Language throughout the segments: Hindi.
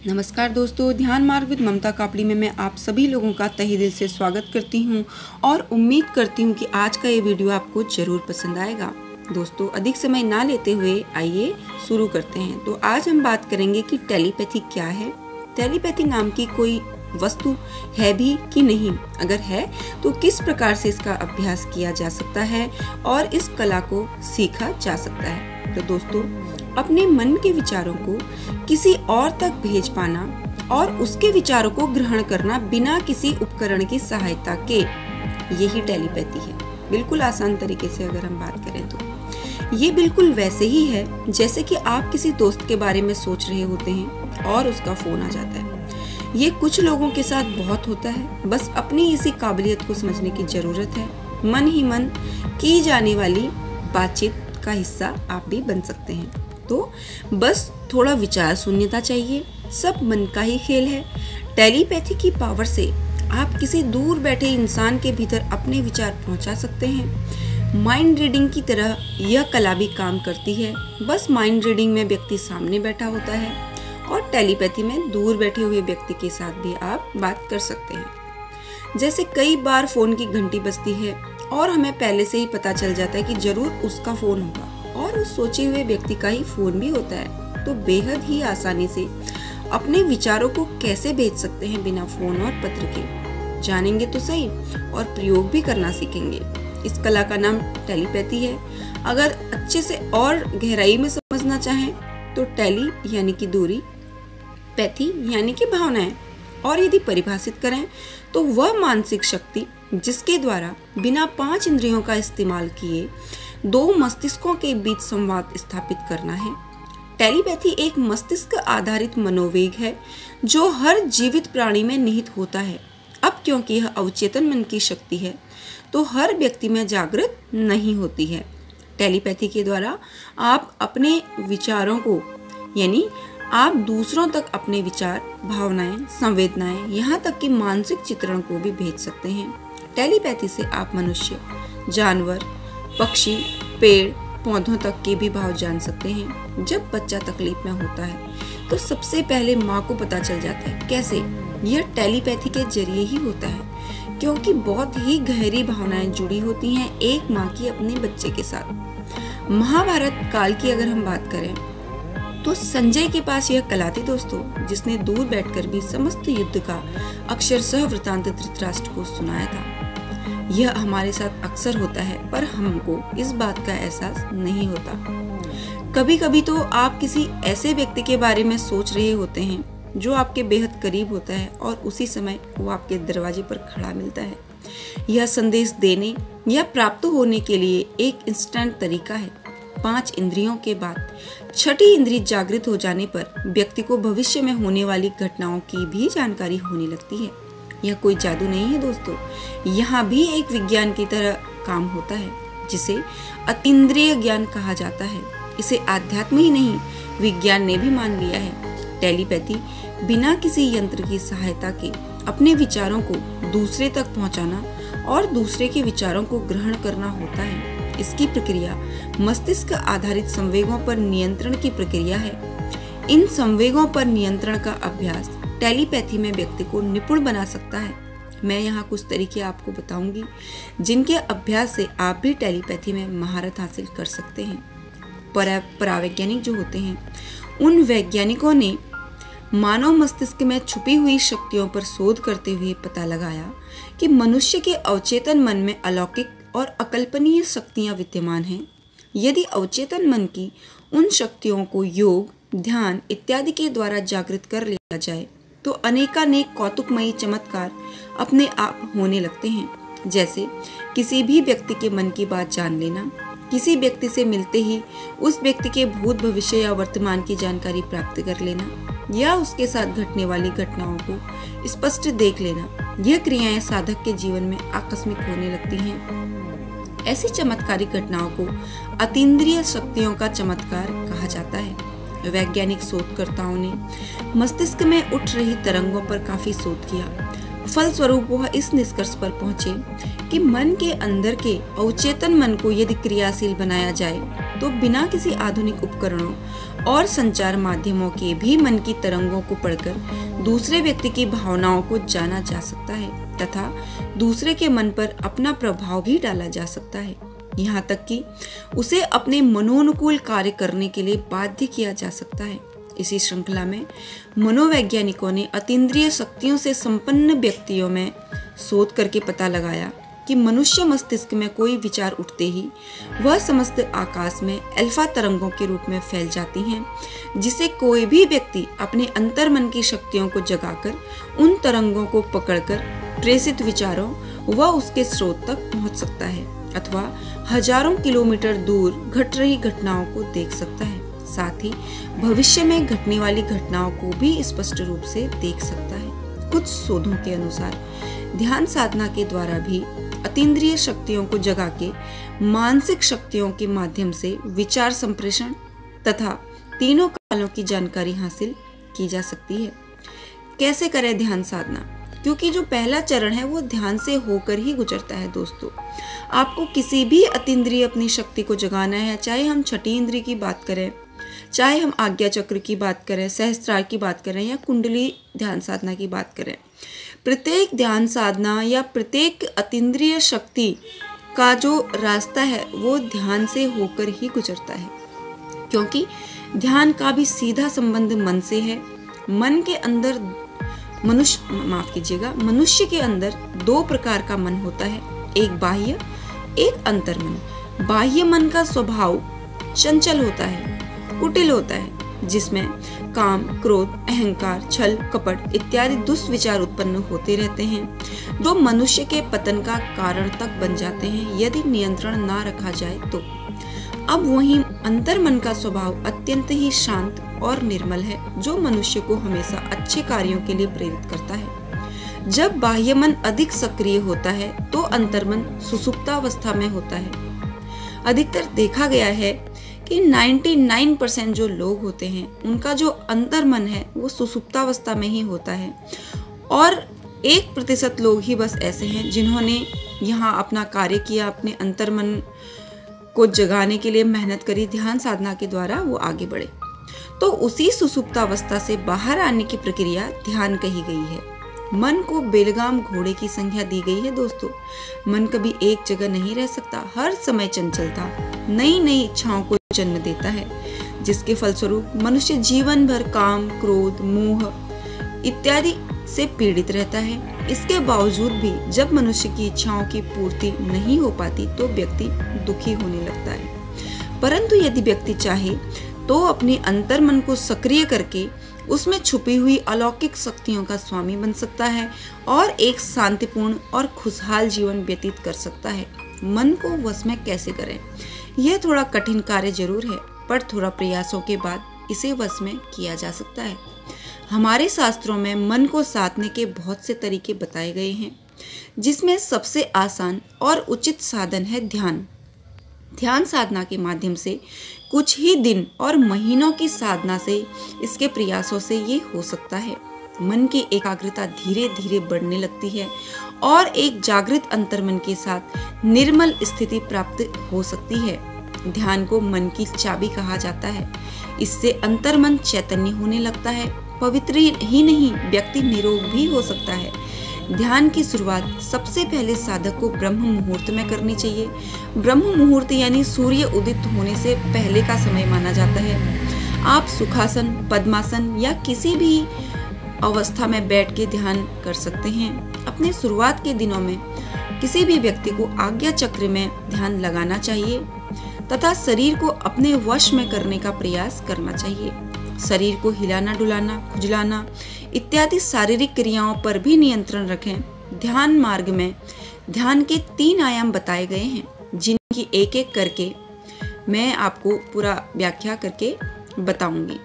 नमस्कार दोस्तों, ध्यान मार्ग विद ममता कापड़ी में मैं आप सभी लोगों का तहे दिल से स्वागत करती हूं और उम्मीद करती हूं कि आज का ये वीडियो आपको ज़रूर पसंद आएगा। दोस्तों, अधिक समय ना लेते हुए आइए शुरू करते हैं। तो आज हम बात करेंगे कि टेलीपैथी क्या है, टेलीपैथी नाम की कोई वस्तु है भी कि नहीं, अगर है तो किस प्रकार से इसका अभ्यास किया जा सकता है और इस कला को सीखा जा सकता है। तो दोस्तों, अपने मन के विचारों को किसी और तक भेज पाना और उसके विचारों को ग्रहण करना बिना किसी उपकरण की सहायता के, यही टेलीपैथी है। बिल्कुल आसान तरीके से अगर हम बात करें तो ये बिल्कुल वैसे ही है जैसे कि आप किसी दोस्त के बारे में सोच रहे होते हैं और उसका फोन आ जाता है। ये कुछ लोगों के साथ बहुत होता है, बस अपनी इसी काबिलियत को समझने की जरूरत है। मन ही मन की जाने वाली बातचीत का हिस्सा आप भी बन सकते हैं। तो बस थोड़ा विचार शून्यता चाहिए, सब मन का ही खेल है। टेलीपैथी की पावर से आप किसी दूर बैठे इंसान के भीतर अपने विचार पहुंचा सकते हैं। माइंड रीडिंग की तरह यह कला भी काम करती है। बस माइंड रीडिंग में व्यक्ति सामने बैठा होता है और टेलीपैथी में दूर बैठे हुए व्यक्ति के साथ भी आप बात कर सकते हैं। जैसे कई बार फोन की घंटी बजती है और हमें पहले से ही पता चल जाता है कि जरूर उसका फोन होगा और उस सोचे हुए व्यक्ति का ही फोन भी होता है। तो बेहद ही आसानी से अपने विचारों को कैसे भेज सकते हैं बिना फोन और पत्र के, जानेंगे तो सही और प्रयोग भी करना सीखेंगे। इस कला का नाम टेलीपैथी है। अगर अच्छे से और गहराई में समझना चाहें तो टेली यानी कि दूरी, पैथी यानी कि भावनाएं, और यदि परिभाषित करें तो वह मानसिक शक्ति जिसके द्वारा बिना 5 इंद्रियों का इस्तेमाल किए 2 मस्तिष्कों के बीच संवाद स्थापित करना है। टेलीपैथी एक मस्तिष्क आधारित मनोवेग है जो हर जीवित प्राणी में निहित होता है। अब क्योंकि यह अवचेतन मन की शक्ति है तो हर व्यक्ति में जागृत नहीं होती है। टेलीपैथी के द्वारा आप अपने विचारों को, यानी आप दूसरों तक अपने विचार, भावनाएं, संवेदनाएं, यहाँ तक कि मानसिक चित्रण को भी भेज सकते हैं। टेलीपैथी से आप मनुष्य, जानवर, पक्षी, पेड़, पौधों तक के भी भाव जान सकते हैं। जब बच्चा तकलीफ में होता है तो सबसे पहले माँ को पता चल जाता है। कैसे? यह टेलीपैथी के जरिए ही होता है, क्योंकि बहुत ही गहरी भावनाएं जुड़ी होती हैं एक माँ की अपने बच्चे के साथ। महाभारत काल की अगर हम बात करें तो संजय के पास यह कला थी दोस्तों, जिसने दूर बैठकर भी समस्त युद्ध का अक्षरशः वृतांत धृतराष्ट्र को सुनाया था। यह हमारे साथ अक्सर होता है, पर हमको इस बात का एहसास नहीं होता। कभी कभी तो आप किसी ऐसे व्यक्ति के बारे में सोच रहे होते हैं जो आपके बेहद करीब होता है और उसी समय वो आपके दरवाजे पर खड़ा मिलता है। यह संदेश देने या प्राप्त होने के लिए एक इंस्टेंट तरीका है। 5 इंद्रियों के बाद 6ठी इंद्रिय जागृत हो जाने पर व्यक्ति को भविष्य में होने वाली घटनाओं की भी जानकारी होने लगती है। यह कोई जादू नहीं है दोस्तों, यहाँ भी एक विज्ञान की तरह काम होता है जिसे अतीन्द्रिय ज्ञान कहा जाता है। इसे आध्यात्म ही नहीं, विज्ञान ने भी मान लिया है। टेलीपैथी बिना किसी यंत्र की सहायता के अपने विचारों को दूसरे तक पहुंचाना और दूसरे के विचारों को ग्रहण करना होता है। इसकी प्रक्रिया मस्तिष्क आधारित संवेगों पर नियंत्रण की प्रक्रिया है। इन संवेगों पर नियंत्रण का अभ्यास टेलीपैथी में व्यक्ति को निपुण बना सकता है। मैं यहाँ कुछ तरीके आपको बताऊंगी जिनके अभ्यास से आप भी टेलीपैथी में महारत हासिल कर सकते हैं। परावैज्ञानिक जो होते हैं, उन वैज्ञानिकों ने मानव मस्तिष्क में छुपी हुई शक्तियों पर शोध करते हुए पता लगाया कि मनुष्य के अवचेतन मन में अलौकिक और अकल्पनीय शक्तियाँ विद्यमान हैं। यदि अवचेतन मन की उन शक्तियों को योग, ध्यान इत्यादि के द्वारा जागृत कर लिया जाए तो अनेकानेक कौतुकमयी चमत्कार अपने आप होने लगते हैं। जैसे किसी भी व्यक्ति के मन की बात जान लेना, किसी व्यक्ति से मिलते ही उस व्यक्ति के भूत, भविष्य या वर्तमान की जानकारी प्राप्त कर लेना, या उसके साथ घटने वाली घटनाओं को स्पष्ट देख लेना। यह क्रियाएं साधक के जीवन में आकस्मिक होने लगती हैं। ऐसी चमत्कारिक घटनाओं को अतीन्द्रिय शक्तियों का चमत्कार कहा जाता है। वैज्ञानिक शोधकर्ताओं ने मस्तिष्क में उठ रही तरंगों पर काफी शोध किया। फलस्वरूप वह इस निष्कर्ष पर पहुंचे कि मन के अंदर के अवचेतन मन को यदि क्रियाशील बनाया जाए तो बिना किसी आधुनिक उपकरणों और संचार माध्यमों के भी मन की तरंगों को पढ़कर दूसरे व्यक्ति की भावनाओं को जाना जा सकता है तथा दूसरे के मन पर अपना प्रभाव भी डाला जा सकता है, यहाँ तक कि उसे अपने मनोनुकूल कार्य करने के लिए बाध्य किया जा सकता है। इसी श्रृंखला में मनोवैज्ञानिकों ने अतीन्द्रिय शक्तियों से संपन्न व्यक्तियों में शोध करके पता लगाया कि मनुष्य मस्तिष्क में कोई विचार उठते ही वह समस्त आकाश में अल्फा तरंगों के रूप में फैल जाती हैं, जिसे कोई भी व्यक्ति अपने अंतर्मन की शक्तियों को जगाकर उन तरंगों को पकड़कर प्रेषित विचारों व उसके स्रोत तक पहुंच सकता है अथवा हजारों किलोमीटर दूर घट रही घटनाओं को देख सकता है। साथ ही भविष्य में घटने वाली घटनाओं को भी स्पष्ट रूप से देख सकता है। कुछ शोधों के अनुसार ध्यान साधना के द्वारा भी अतीन्द्रिय शक्तियों को जगा के मानसिक शक्तियों के माध्यम से विचार संप्रेषण तथा तीनों कालों की जानकारी हासिल की जा सकती है। कैसे करें ध्यान साधना? क्योंकि जो पहला चरण है वो ध्यान से होकर ही गुजरता है। दोस्तों, आपको किसी भी अतीन्द्रिय अपनी शक्ति को जगाना है, चाहे हम छठी इंद्रिय की बात करें, चाहे हम आज्ञा चक्र की बात करें, सहस्त्रार की बात करें या कुंडली ध्यान साधना की बात करें, प्रत्येक ध्यान साधना या प्रत्येक अतीन्द्रिय शक्ति का जो रास्ता है वो ध्यान से होकर ही गुजरता है। क्योंकि ध्यान का भी सीधा संबंध मन से है। मन के अंदर मनुष्य के अंदर दो प्रकार का मन होता है, एक बाह्य, एक अंतर्मन। बाह्य मन का स्वभाव चंचल होता है, कुटिल होता है, जिसमें काम, क्रोध, अहंकार, छल, कपट इत्यादि दुष्विचार उत्पन्न होते रहते हैं, जो मनुष्य के पतन का कारण तक बन जाते हैं यदि नियंत्रण ना रखा जाए तो। अब वहीं अंतर्मन का स्वभाव अत्यंत ही शांत और निर्मल है, जो मनुष्य को हमेशा अच्छे कार्यों के लिए प्रेरित करता है। जब बाह्य मन अधिक सक्रिय होता है तो अंतर्मन सुसुप्तावस्था में होता है। अधिकतर देखा गया है कि 99% जो लोग होते हैं उनका जो अंतर्मन है वो सुसुप्तावस्था में ही होता है, और 1% लोग ही बस ऐसे हैं जिन्होंने यहाँ अपना कार्य किया, अपने अंतर्मन को जगाने के लिए मेहनत करी, ध्यान साधना के द्वारा वो आगे बढ़े। तो उसी सुसुप्तावस्था से बाहर आने की प्रक्रिया ध्यान कही गई है। मन को बेलगाम घोड़े की संज्ञा दी गई है। दोस्तों, मन कभी एक जगह नहीं रह सकता, हर समय चंचलता नई नई इच्छाओं को जन्म देता है, जिसके फलस्वरूप मनुष्य जीवन भर काम, क्रोध, मोह इत्यादि से पीड़ित रहता है। इसके बावजूद भी जब मनुष्य की इच्छाओं की पूर्ति नहीं हो पाती तो व्यक्ति दुखी होने लगता है। परंतु यदि व्यक्ति चाहे तो अपने अंतर्मन को सक्रिय करके उसमें छुपी हुई अलौकिक शक्तियों का स्वामी बन सकता है और एक शांतिपूर्ण और खुशहाल जीवन व्यतीत कर सकता है। मन को वश में कैसे करें? यह थोड़ा कठिन कार्य जरूर है, पर थोड़ा प्रयासों के बाद इसे वश में किया जा सकता है। हमारे शास्त्रों में मन को साधने के बहुत से तरीके बताए गए हैं, जिसमें सबसे आसान और उचित साधन है ध्यान। ध्यान साधना के माध्यम से कुछ ही दिन और महीनों की साधना से, इसके प्रयासों से ये हो सकता है। मन की एकाग्रता धीरे धीरे बढ़ने लगती है और एक जागृत अंतर्मन के साथ निर्मल स्थिति प्राप्त हो सकती है। ध्यान को मन की चाबी कहा जाता है। इससे अंतर्मन चैतन्य होने लगता है। पवित्र ही नहीं, व्यक्ति निरोग भी हो सकता है। ध्यान की शुरुआत सबसे पहले साधक को ब्रह्म मुहूर्त में करनी चाहिए। ब्रह्म मुहूर्त यानी सूर्य उदित होने से पहले का समय माना जाता है। आप सुखासन, पद्मासन या किसी भी अवस्था में बैठ के ध्यान कर सकते हैं। अपने शुरुआत के दिनों में किसी भी व्यक्ति को आज्ञा चक्र में ध्यान लगाना चाहिए तथा शरीर को अपने वश में करने का प्रयास करना चाहिए। शरीर को हिलाना, डुलाना, खुजलाना इत्यादि शारीरिक क्रियाओं पर भी नियंत्रण रखें। ध्यान मार्ग में ध्यान के 3 आयाम बताए गए हैं, जिनकी एक एक करके मैं आपको पूरा व्याख्या करके बताऊंगी।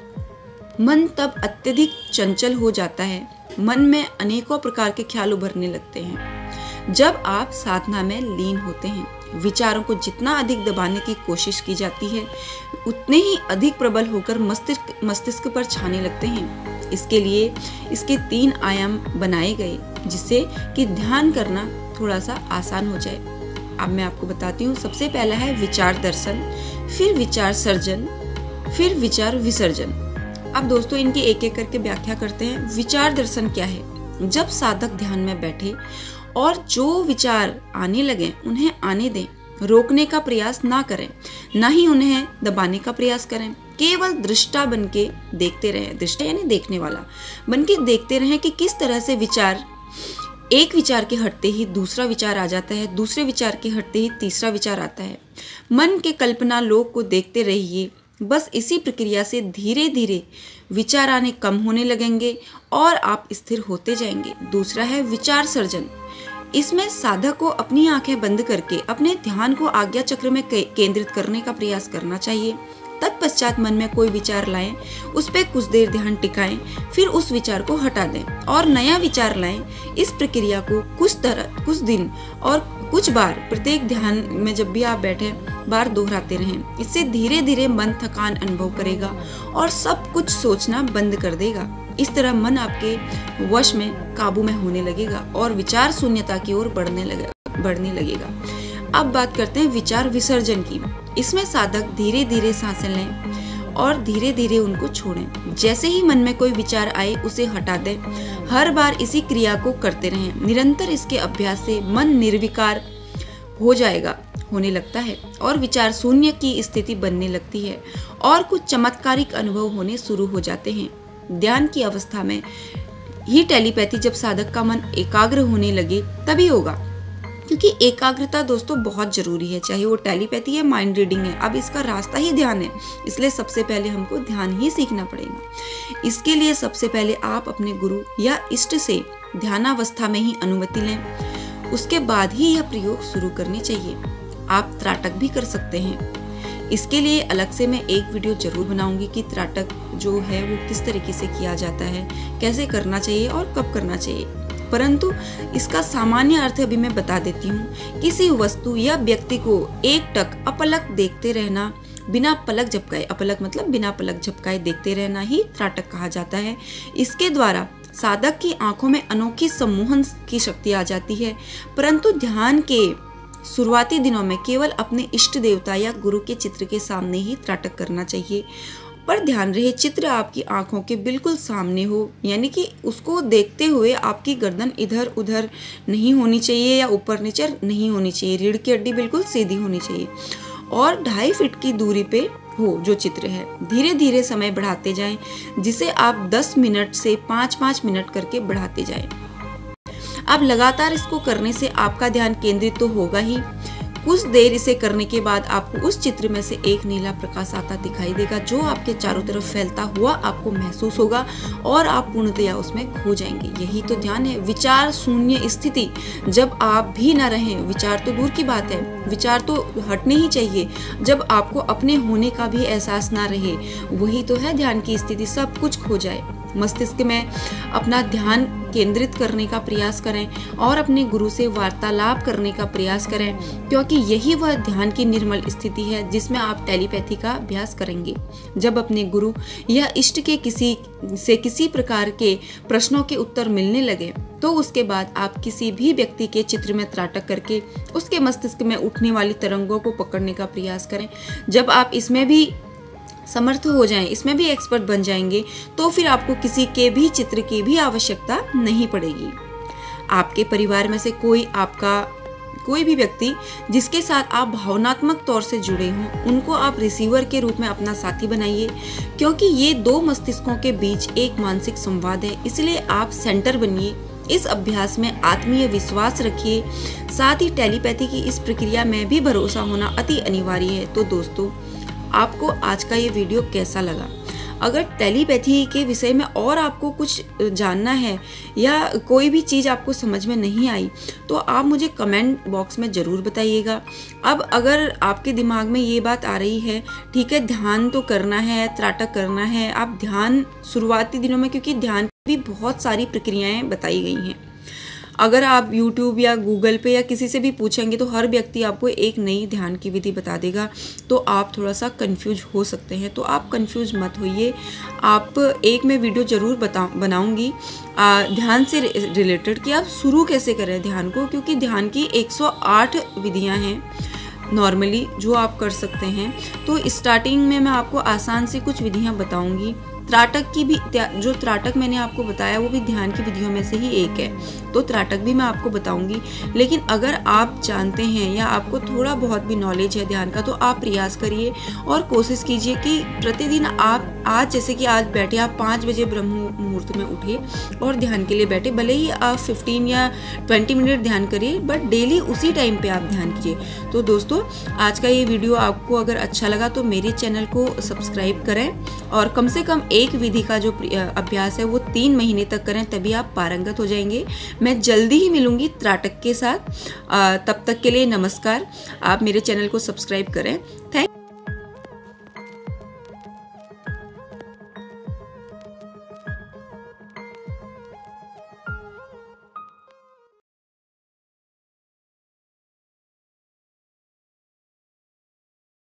मन तब अत्यधिक चंचल हो जाता है। मन में अनेकों प्रकार के ख्याल उभरने लगते हैं जब आप साधना में लीन होते हैं। विचारों को जितना अधिक दबाने की कोशिश की जाती है, उतने ही अधिक प्रबल होकर मस्तिष्क पर छाने लगते हैं। इसके लिए इसके 3 आयाम बनाए गए, जिससे कि ध्यान करना थोड़ा सा आसान हो जाए। अब मैं आपको बताती हूँ। सबसे पहला है विचार दर्शन, फिर विचार सर्जन, फिर विचार विसर्जन। अब दोस्तों इनकी एक एक करके व्याख्या करते हैं। विचार दर्शन क्या है? जब साधक ध्यान में बैठे और जो विचार आने लगे उन्हें आने दें, रोकने का प्रयास ना करें, ना ही उन्हें दबाने का प्रयास करें। केवल दृष्टा बनके देखते रहें। दृष्टा यानी देखने वाला बनके देखते रहें कि किस तरह से विचार, एक विचार के हटते ही दूसरा विचार आ जाता है, दूसरे विचार के हटते ही तीसरा विचार आता है। मन के कल्पना लोक को देखते रहिए। बस इसी प्रक्रिया से धीरे धीरे विचार आने कम होने लगेंगे और आप स्थिर होते जाएंगे। दूसरा है विचार सर्जन। इसमें साधक को अपनी आंखें बंद करके अपने ध्यान को आज्ञा चक्र में केंद्रित करने का प्रयास करना चाहिए। तत्पश्चात मन में कोई विचार लाएं, उस पर कुछ देर ध्यान टिकाएं, फिर उस विचार को हटा दें और नया विचार लाएं। इस प्रक्रिया को कुछ दिन और कुछ बार प्रत्येक ध्यान में जब भी आप बैठे बार दोहराते रहें। इससे धीरे धीरे मन थकान अनुभव करेगा और सब कुछ सोचना बंद कर देगा। इस तरह मन आपके वश में, काबू में होने लगेगा और विचार शून्यता की ओर बढ़ने लगेगा। अब बात करते हैं विचार विसर्जन की। इसमें साधक धीरे धीरे सांसें लें और धीरे धीरे उनको छोड़ें। जैसे ही मन में कोई विचार आए उसे हटा दें। हर बार इसी क्रिया को करते रहें। निरंतर इसके अभ्यास से मन निर्विकार होने लगता है और विचार शून्य की स्थिति बनने लगती है और कुछ चमत्कारिक अनुभव होने शुरू हो जाते हैं। ध्यान की अवस्था में ही टेलीपैथी जब साधक का मन एकाग्र होने लगे तभी होगा, क्योंकि एकाग्रता दोस्तों बहुत जरूरी है, चाहे वो टेलीपैथी है, माइंड रीडिंग है। अब इसका रास्ता ही ध्यान है, इसलिए सबसे पहले हमको ध्यान ही सीखना पड़ेगा। इसके लिए सबसे पहले आप अपने गुरु या इष्ट से ध्यानावस्था में ही अनुमति लें, उसके बाद ही यह प्रयोग शुरू करने चाहिए। आप त्राटक भी कर सकते हैं। इसके लिए अलग से मैं एक वीडियो जरूर बनाऊंगी कि त्राटक जो है वो किस तरीके से किया जाता है, कैसे करना चाहिए और कब करना चाहिए। परंतु इसका सामान्य अर्थ अभी मैं बता देती हूँ। किसी वस्तु या व्यक्ति को एकटक अपलक देखते रहना, बिना पलक झपकाए, अपलक मतलब बिना पलक झपकाए देखते रहना ही त्राटक कहा जाता है। इसके द्वारा साधक की आंखों में अनोखी सम्मोहन की शक्ति आ जाती है। परंतु ध्यान के शुरुआती दिनों में केवल अपने इष्ट देवता या गुरु के चित्र के सामने ही त्राटक करना चाहिए। पर ध्यान रहे चित्र आपकी आंखों के बिल्कुल सामने हो, यानी कि उसको देखते हुए आपकी गर्दन इधर उधर नहीं होनी चाहिए या ऊपर नीचे नहीं होनी चाहिए। रीढ़ की हड्डी बिल्कुल सीधी होनी चाहिए और 2.5 फीट की दूरी पे हो जो चित्र है। धीरे धीरे समय बढ़ाते जाएं, जिसे आप 10 मिनट से 5-5 मिनट करके बढ़ाते जाएं। अब लगातार इसको करने से आपका ध्यान केंद्रित तो होगा ही। कुछ देर इसे करने के बाद आपको उस चित्र में से एक नीला प्रकाश आता दिखाई देगा, जो आपके चारों तरफ फैलता हुआ आपको महसूस होगा और आप पूर्णतया उसमें खो जाएंगे। यही तो ध्यान है। विचार शून्य स्थिति जब आप भी ना रहें, विचार तो दूर की बात है, विचार तो हटने ही चाहिए। जब आपको अपने होने का भी एहसास ना रहे, वही तो है ध्यान की स्थिति। सब कुछ खो जाए। मस्तिष्क में अपना ध्यान केंद्रित करने का प्रयास करें और अपने गुरु से वार्तालाप करने का प्रयास करें, क्योंकि यही वह ध्यान की निर्मल स्थिति है जिसमें आप टेलीपैथी का अभ्यास करेंगे। जब अपने गुरु या इष्ट के किसी प्रकार के प्रश्नों के उत्तर मिलने लगे, तो उसके बाद आप किसी भी व्यक्ति के चित्र में त्राटक करके उसके मस्तिष्क में उठने वाली तरंगों को पकड़ने का प्रयास करें। जब आप इसमें भी समर्थ हो जाएं, इसमें भी एक्सपर्ट बन जाएंगे, तो फिर आपको किसी के भी चित्र की भी आवश्यकता नहीं पड़ेगी। आपके परिवार में से कोई भी व्यक्ति जिसके साथ आप भावनात्मक तौर से जुड़े हों, उनको आप रिसीवर के रूप में अपना साथी बनाइए, क्योंकि ये 2 मस्तिष्कों के बीच एक मानसिक संवाद है। इसलिए आप सेंटर बनिए। इस अभ्यास में आत्मीय विश्वास रखिए। साथ ही टेलीपैथी की इस प्रक्रिया में भी भरोसा होना अति अनिवार्य है। तो दोस्तों, आपको आज का ये वीडियो कैसा लगा? अगर टेलीपैथी के विषय में और आपको कुछ जानना है या कोई भी चीज़ आपको समझ में नहीं आई, तो आप मुझे कमेंट बॉक्स में ज़रूर बताइएगा। अब अगर आपके दिमाग में ये बात आ रही है, ठीक है ध्यान तो करना है, त्राटक करना है, आप ध्यान शुरुआती दिनों में, क्योंकि ध्यान की भी बहुत सारी प्रक्रियाएं बताई गई हैं। अगर आप YouTube या गूगल पे या किसी से भी पूछेंगे तो हर व्यक्ति आपको एक नई ध्यान की विधि बता देगा, तो आप थोड़ा सा कंफ्यूज हो सकते हैं। तो आप कंफ्यूज मत होइए। आप एक मैं वीडियो ज़रूर बनाऊंगी ध्यान से रिलेटेड कि आप शुरू कैसे करें ध्यान को, क्योंकि ध्यान की 108 विधियां हैं। नॉर्मली जो आप कर सकते हैं। तो स्टार्टिंग में मैं आपको आसान सी कुछ विधियां बताऊंगी। त्राटक की भी, जो त्राटक मैंने आपको बताया वो भी ध्यान की विधियों में से ही एक है, तो त्राटक भी मैं आपको बताऊंगी। लेकिन अगर आप जानते हैं या आपको थोड़ा बहुत भी नॉलेज है ध्यान का, तो आप प्रयास करिए और कोशिश कीजिए कि प्रतिदिन आप आज जैसे कि आज बैठे आप 5 बजे ब्रह्म मुहूर्त में उठे और ध्यान के लिए बैठे, भले ही आप 15 या 20 मिनट ध्यान करिए, बट डेली उसी टाइम पे आप ध्यान कीजिए। तो दोस्तों, आज का ये वीडियो आपको अगर अच्छा लगा तो मेरे चैनल को सब्सक्राइब करें और कम से कम एक विधि का जो अभ्यास है वो 3 महीने तक करें, तभी आप पारंगत हो जाएंगे। मैं जल्दी ही मिलूंगी त्राटक के साथ। तब तक के लिए नमस्कार। आप मेरे चैनल को सब्सक्राइब करें। थैंक